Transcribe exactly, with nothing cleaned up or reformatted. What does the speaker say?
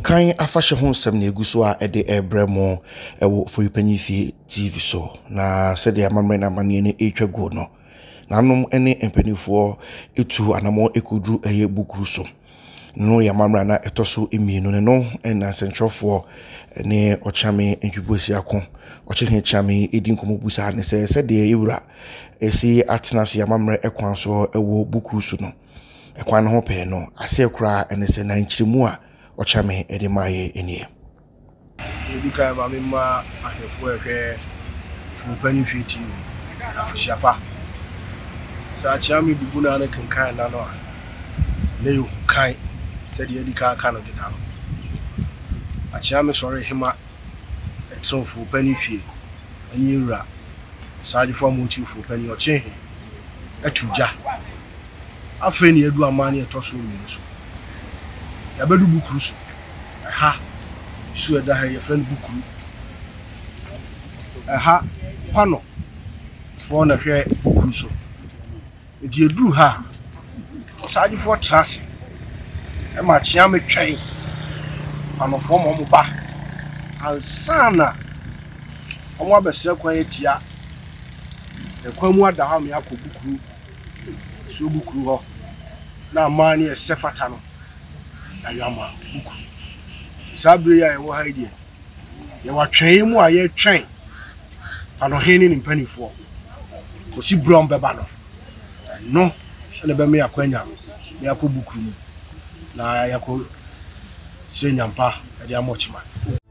Kan afahye ho nsɛm na egu so a ɛde ɛbrɛmo ɛwɔ Foripanyifi T V so na sɛde amamre na mane ne etwa go no nanom ene empanifoɔ etu anamo ekudru ɛyɛ bukuru so no ya mamra na etoso emienu ne no ɛna sentrofoɔ ne Okyehene Antwi Boasiako Okyehene Kyeame edi nkomo busa ne sɛ sɛde ewura esi atenase ya mamre ekwan so ɛwɔ bukuru so no ekwan ho pɛ no ase kura ene sɛ na nkyiremu a Okyehene ede maye enie ebi kai ba me ma ahefo ehwe Foripanyifi T V afisiapa sa Kyeame bubu na na kankan na no a ne yo kan said the Edika can of the town. A Kyeame sorry him at some Foripanyifi and you ra side for Monty for penny or chain a tuja. I find you do a money at Tosso Minus. A bedu bukuru. Aha, sure that your friend bukuru. Aha, pano for a hair bukuru. If you drew her, side for trust. Ema Kyeame twɛn anofo mo mo ba ansana omo abɛsɛ kwan etia e kwan mu ada ha me akobukuru so bukuru ho na amani e sefata no ayama bukuru sabre ya e wo ha ide ye wa twɛn mu a ye twɛn anohene ni mpanifo ko si brom beba no no ele be me akwanya me akobukuru na yako senyampa edi amochima